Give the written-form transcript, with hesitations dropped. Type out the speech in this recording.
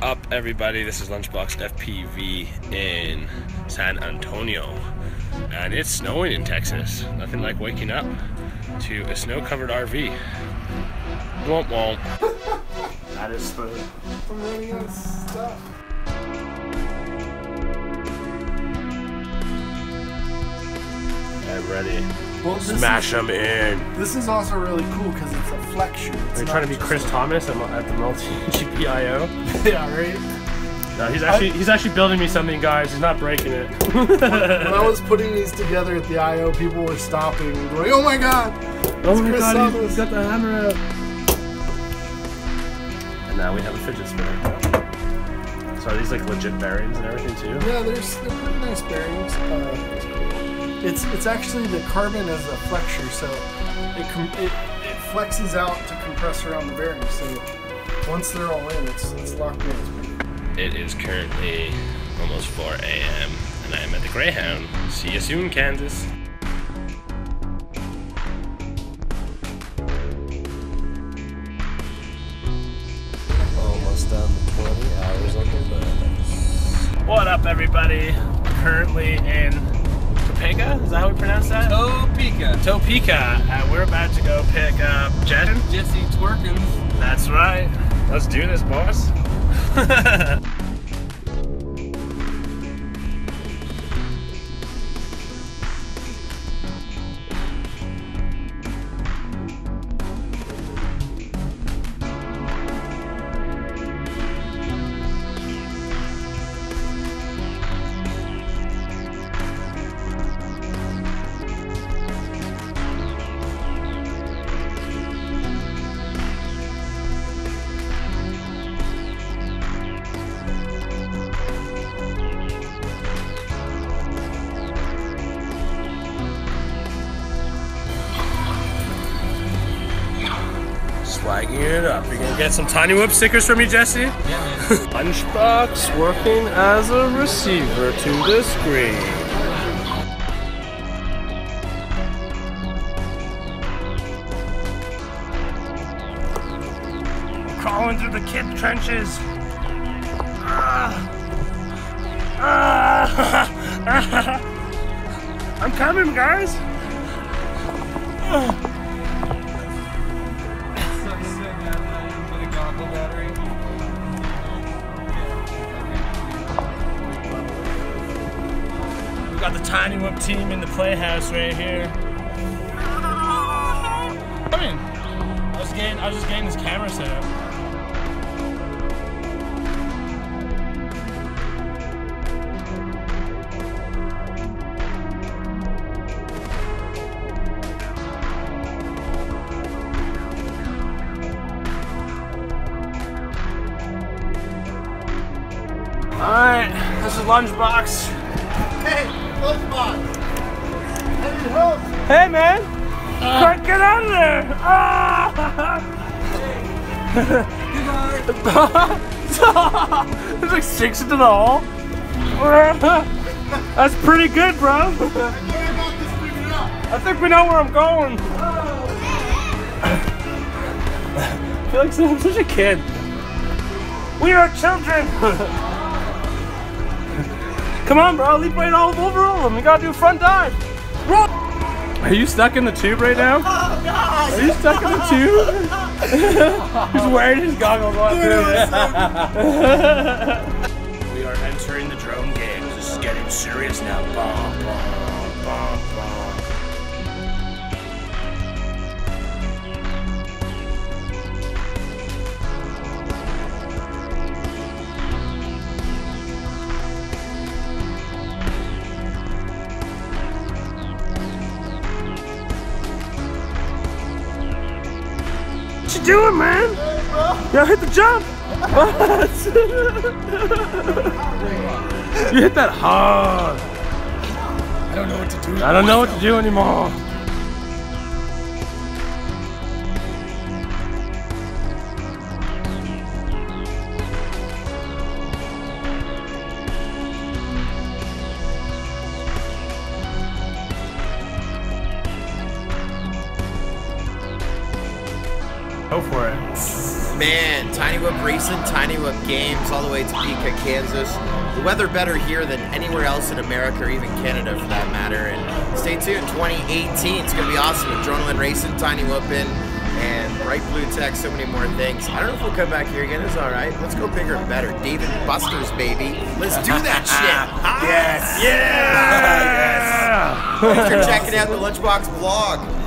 up, everybody? This is Lunchbox FPV in San Antonio, and it's snowing in Texas. Nothing like waking up to a snow-covered RV. Womp womp. That is funny. I'm running out of stuff. I'm ready. Well, smash them in. This is also really cool because it's a flexion. Are you trying to be Chris Thomas at the multi-GPIO? Yeah, right? No, he's actually building me something, guys. He's not breaking it. When I was putting these together at the I.O., people were stopping and going, oh my god! Oh my god, he's got the hammer out. And now we have a fidget spinner. So are these like legit bearings and everything too? Yeah, they're pretty nice bearings. It's actually the carbon as a flexure, so it flexes out to compress around the bearings. So once they're all in, it's locked in. It is currently almost 4 a.m. and I am at the Greyhound. See you soon, Kansas. Almost done 20 hours on the bus. What up, everybody? Currently in Topeka? Is that how we pronounce that? Topeka. We're about to go pick up Jesse Twerkins. That's right. Let's do this, boss. Swagging it up. You gonna get some Tiny Whoop stickers from me, Jesse? Yeah, man. Lunchbox working as a receiver to the screen. Crawling through the kid trenches. I'm coming, guys. We got the Tiny Whoop team in the playhouse right here. Come in. I was just getting this camera set up. Alright, this is Lunchbox. Hey, Lunchbox! I need help! Hey man! Get out of there! There's like 6 into the hole. That's pretty good, bro. I think we know where I'm going. I feel like I'm such a kid. We are children! Come on, bro, leap right all over all of them. You gotta do a front dive. Run! Are you stuck in the tube right now? Oh, God. Are you stuck in the tube? He's wearing his goggles on, dude. We are entering the drone game. This is getting serious now. Bom, bom, bom, bom. What you doing, man? Yo, hit the jump! You hit that hard. I don't know what to do. I don't know what to do anymore. Go for it. Man, Tiny Whip Racing, Tiny Whip Games, all the way to Topeka, Kansas. The weather better here than anywhere else in America or even Canada for that matter. And stay tuned, 2018, it's going to be awesome. Adrenaline Racing, Tiny Whipping, and Bright Blue Tech, so many more things. I don't know if we'll come back here again. It's all right. Let's go bigger and better. David Buster's, baby. Let's do that shit. Yes. Yeah. Yes. Thanks for checking out the Lunchbox vlog.